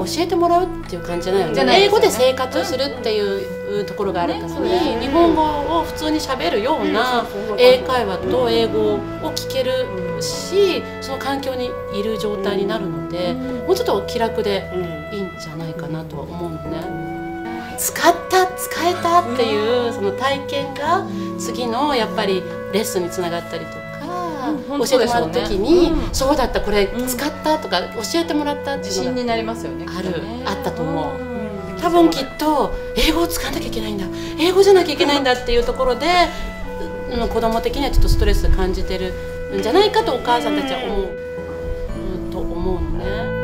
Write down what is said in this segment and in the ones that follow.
えてもらうっていう感じじゃないよね。英語で生活をするっていうところがあるからね、日本語を普通にしゃべるような英会話と英語を聞けるし、その環境にいる状態になるので、もうちょっと気楽でいいんじゃないかなとは思うのね。使えたっていうその体験が次のやっぱりレッスンにつながったりとか、教えてもらう時に「そうだった、これ使った」とか教えてもらったっていうのが自信になりますよね。あったと思う。多分きっと英語を使わなきゃいけないんだ、英語じゃなきゃいけないんだっていうところで子供的にはちょっとストレス感じてるんじゃないかとお母さんたちは思うと思うのね。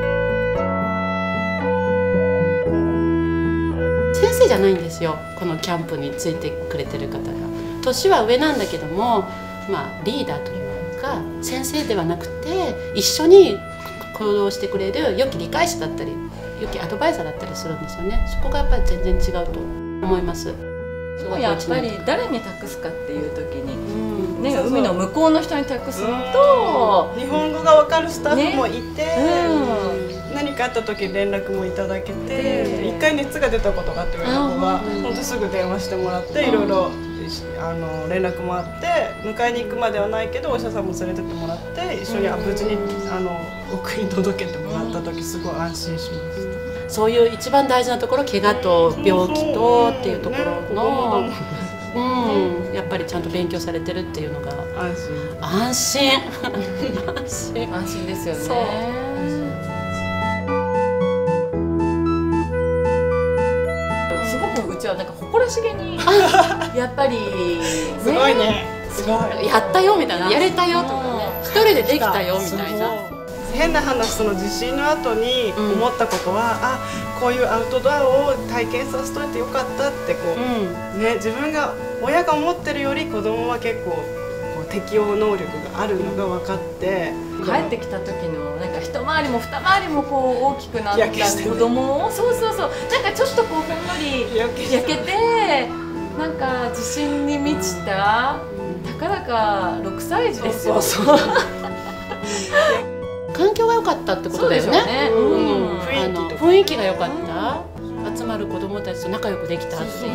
先生じゃないんですよ、このキャンプについてくれてる方が。年は上なんだけども、リーダーというか先生ではなくて一緒に行動してくれる良き理解者だったり良きアドバイザーだったりするんですよね。そこがやっぱり全然違うと思います。 やっぱり誰に託すかっていう時に、ね、海の向こうの人に託すと日本語が分かるスタッフもいて、何かあった時連絡もいただけて、一回熱が出たことがあって上の子が本当すぐ電話してもらって、いろいろ連絡もあって、迎えに行くまではないけどお医者さんも連れてってもらって一緒に無事に奥に届けてもらった時すごい安心しました。 そういう一番大事なところ、怪我と病気とっていうところの、やっぱりちゃんと勉強されてるっていうのが安心安心ですよね。すごくうちはなんか誇らしげにやっぱりすごいね、すごいやったよみたいな、やれたよとかね、一人でできたよみたいな。 変な話、その地震の後に思ったことは、こういうアウトドアを体験させといてよかったって自分が親が思ってるより子供は結構適応能力があるのが分かって、 帰ってきた時のなんか一回りも二回りも大きくなった子供をなんかちょっとほんのり焼けて、なんか自信に満ちたたかだか6歳児ですよ。 環境が良かったってことだよね。雰囲気が良かった、集まる子どもたちと仲良くできたっていう、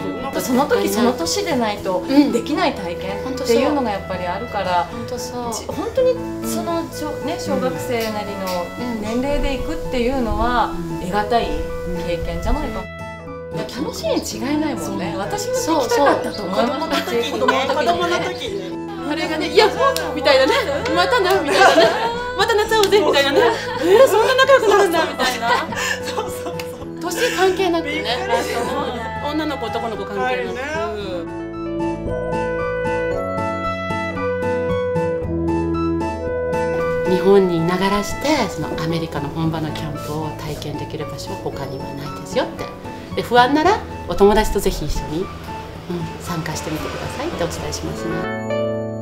その時その年でないとできない体験っていうのがやっぱりあるから、本当にその小学生なりの年齢で行くっていうのは得難い経験じゃないか。楽しいに違いないもんね。私も行きたかったと思います。子供の時にね。 あれがね、いやみたいなね、またなみたいなね、また夏会おうぜみたいなね、そんな仲良くなるんだみたいな。年関係なくね、女の子男の子関係なく。日本にいながらしてそのアメリカの本場のキャンプを体験できる場所は他にはないですよって。で、不安ならお友達とぜひ一緒に参加してみてくださいってお伝えしますね。